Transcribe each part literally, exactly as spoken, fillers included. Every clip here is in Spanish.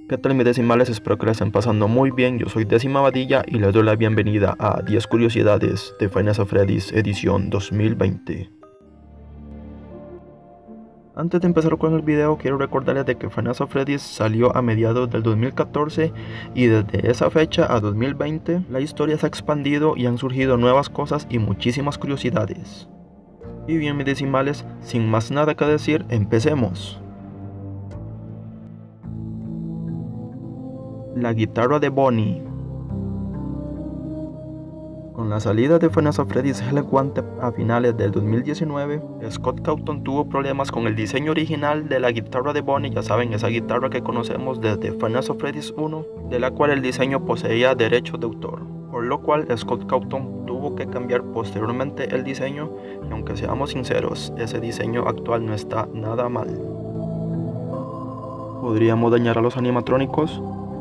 ¿Qué tal mis decimales? Espero que la estén pasando muy bien. Yo soy Décima Vadilla y les doy la bienvenida a diez curiosidades de Five Nights at Freddy's edición dos mil veinte. Antes de empezar con el video, quiero recordarles de que Five Nights at Freddy's salió a mediados del dos mil catorce y desde esa fecha a dos mil veinte la historia se ha expandido y han surgido nuevas cosas y muchísimas curiosidades. Y bien mis decimales, sin más nada que decir, empecemos. La guitarra de Bonnie. Con la salida de Five Nights at Freddy's Hellwanted a finales del dos mil diecinueve, Scott Cawthon tuvo problemas con el diseño original de la guitarra de Bonnie, ya saben, esa guitarra que conocemos desde Five Nights at Freddy's uno, de la cual el diseño poseía derechos de autor, por lo cual Scott Cawthon tuvo que cambiar posteriormente el diseño, y aunque seamos sinceros, ese diseño actual no está nada mal. ¿Podríamos dañar a los animatrónicos?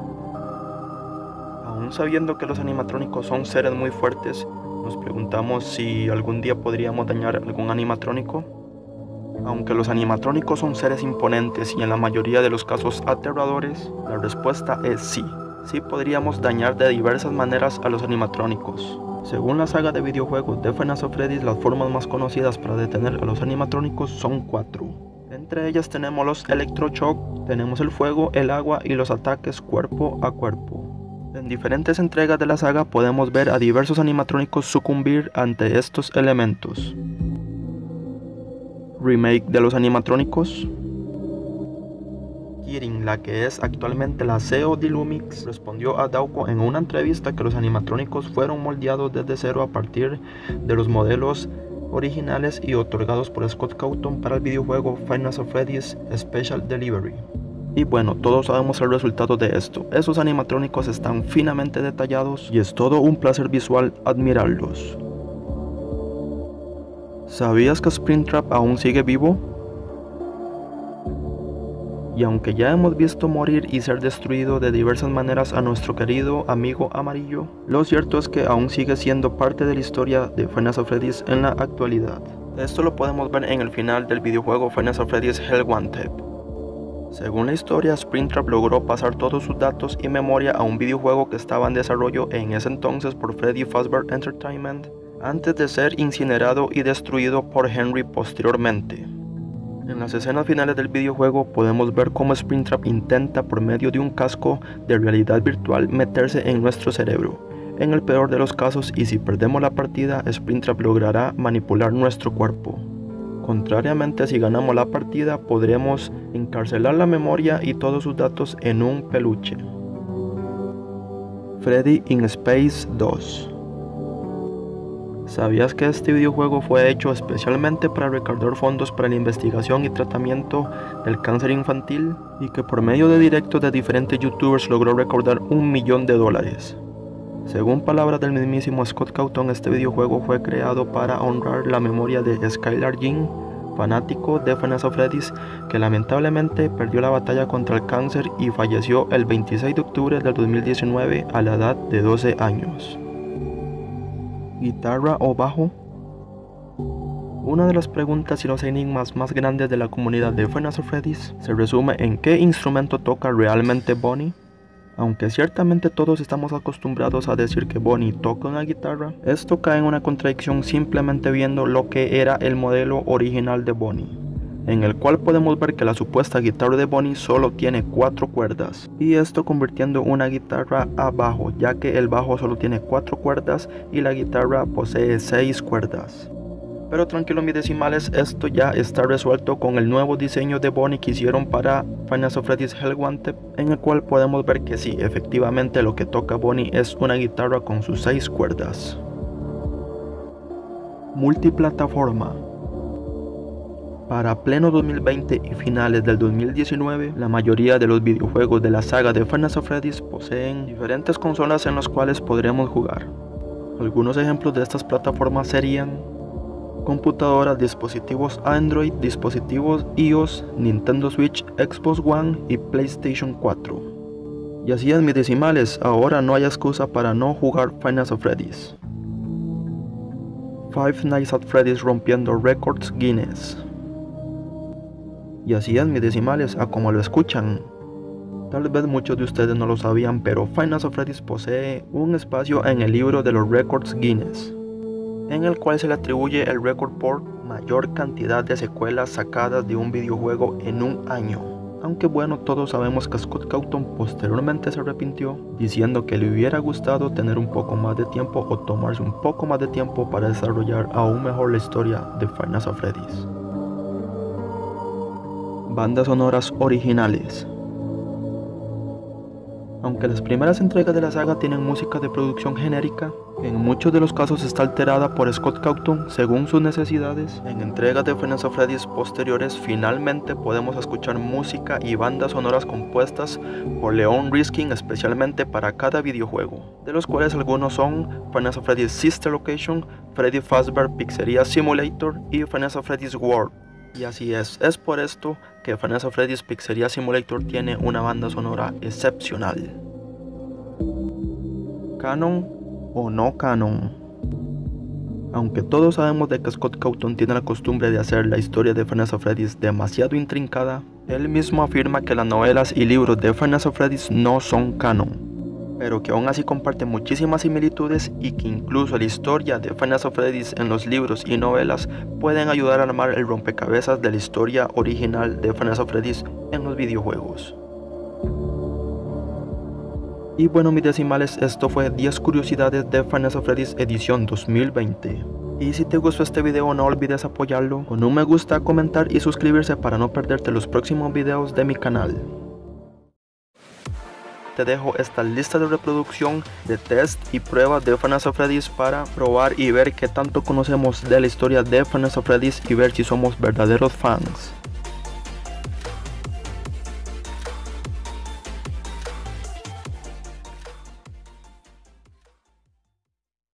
Aún sabiendo que los animatrónicos son seres muy fuertes, nos preguntamos si algún día podríamos dañar algún animatrónico. Aunque los animatrónicos son seres imponentes y en la mayoría de los casos aterradores, la respuesta es sí. Sí podríamos dañar de diversas maneras a los animatrónicos. Según la saga de videojuegos de Five Nights at Freddy's, las formas más conocidas para detener a los animatrónicos son cuatro. Entre ellas tenemos los electroshock, tenemos el fuego, el agua y los ataques cuerpo a cuerpo. En diferentes entregas de la saga podemos ver a diversos animatrónicos sucumbir ante estos elementos. Remake de los animatrónicos. Kirin, la que es actualmente la C E O de Lumix, respondió a Dawko en una entrevista que los animatrónicos fueron moldeados desde cero a partir de los modelos originales y otorgados por Scott Cawthon para el videojuego Five Nights at Freddy's Special Delivery. Y bueno, todos sabemos el resultado de esto. Esos animatrónicos están finamente detallados y es todo un placer visual admirarlos. ¿Sabías que Springtrap aún sigue vivo? Y aunque ya hemos visto morir y ser destruido de diversas maneras a nuestro querido amigo amarillo, lo cierto es que aún sigue siendo parte de la historia de Five Nights at Freddy's en la actualidad. Esto lo podemos ver en el final del videojuego Five Nights at Freddy's Hellwanted. Según la historia, Springtrap logró pasar todos sus datos y memoria a un videojuego que estaba en desarrollo en ese entonces por Freddy Fazbear Entertainment, antes de ser incinerado y destruido por Henry posteriormente. En las escenas finales del videojuego podemos ver cómo Springtrap intenta por medio de un casco de realidad virtual meterse en nuestro cerebro. En el peor de los casos, y si perdemos la partida, Springtrap logrará manipular nuestro cuerpo. Contrariamente, si ganamos la partida, podremos encarcelar la memoria y todos sus datos en un peluche. Freddy in Space dos. ¿Sabías que este videojuego fue hecho especialmente para recaudar fondos para la investigación y tratamiento del cáncer infantil? Y que por medio de directos de diferentes youtubers logró recaudar un millón de dólares. Según palabras del mismísimo Scott Cawthon, este videojuego fue creado para honrar la memoria de Skylar Jean, fanático de Five Nights at Freddy's, que lamentablemente perdió la batalla contra el cáncer y falleció el veintiséis de octubre del dos mil diecinueve a la edad de doce años. ¿Guitarra o bajo? Una de las preguntas y los enigmas más grandes de la comunidad de Five Nights at Freddy's se resume en qué instrumento toca realmente Bonnie. Aunque ciertamente todos estamos acostumbrados a decir que Bonnie toca una guitarra, esto cae en una contradicción simplemente viendo lo que era el modelo original de Bonnie, en el cual podemos ver que la supuesta guitarra de Bonnie solo tiene cuatro cuerdas, y esto convirtiendo una guitarra a bajo, ya que el bajo solo tiene cuatro cuerdas y la guitarra posee seis cuerdas. Pero tranquilo mis decimales, esto ya está resuelto con el nuevo diseño de Bonnie que hicieron para Five Nights at Freddy's Hellwanted, en el cual podemos ver que sí, efectivamente lo que toca Bonnie es una guitarra con sus seis cuerdas. Multiplataforma. Para pleno dos mil veinte y finales del dos mil diecinueve, la mayoría de los videojuegos de la saga de Five Nights at Freddy's poseen diferentes consolas en las cuales podremos jugar. Algunos ejemplos de estas plataformas serían computadoras, dispositivos Android, dispositivos iOS, Nintendo Switch, Xbox One y PlayStation cuatro. Y así es mis decimales, ahora no hay excusa para no jugar Five Nights at Freddy's. Five Nights at Freddy's rompiendo récords Guinness. Y así es mis decimales, a como lo escuchan. Tal vez muchos de ustedes no lo sabían, pero Five Nights at Freddy's posee un espacio en el libro de los récords Guinness, en el cual se le atribuye el récord por mayor cantidad de secuelas sacadas de un videojuego en un año. Aunque bueno, todos sabemos que Scott Cawthon posteriormente se arrepintió, diciendo que le hubiera gustado tener un poco más de tiempo o tomarse un poco más de tiempo para desarrollar aún mejor la historia de Five Nights at Freddy's. Bandas sonoras originales. Aunque las primeras entregas de la saga tienen música de producción genérica, que en muchos de los casos está alterada por Scott Cawthon según sus necesidades, en entregas de Five Nights at Freddy's posteriores finalmente podemos escuchar música y bandas sonoras compuestas por Leon Riskin especialmente para cada videojuego, de los cuales algunos son Five Nights at Freddy's Sister Location, Freddy Fazbear Pizzeria Simulator y Five Nights at Freddy's World. Y así es, es por esto que Five Nights at Freddy's Pizzeria Simulator tiene una banda sonora excepcional. ¿Canon o no canon? Aunque todos sabemos de que Scott Cawthon tiene la costumbre de hacer la historia de Five Nights at Freddy's demasiado intrincada, él mismo afirma que las novelas y libros de Five Nights at Freddy's no son canon, pero que aún así comparten muchísimas similitudes y que incluso la historia de Five Nights at Freddy's en los libros y novelas pueden ayudar a armar el rompecabezas de la historia original de Five Nights at Freddy's en los videojuegos. Y bueno, mis decimales, esto fue diez curiosidades de Five Nights at Freddy's edición dos mil veinte. Y si te gustó este video no olvides apoyarlo con un me gusta, comentar y suscribirse para no perderte los próximos videos de mi canal. Te dejo esta lista de reproducción de test y pruebas de Five Nights at Freddy's para probar y ver qué tanto conocemos de la historia de Five Nights at Freddy's y ver si somos verdaderos fans.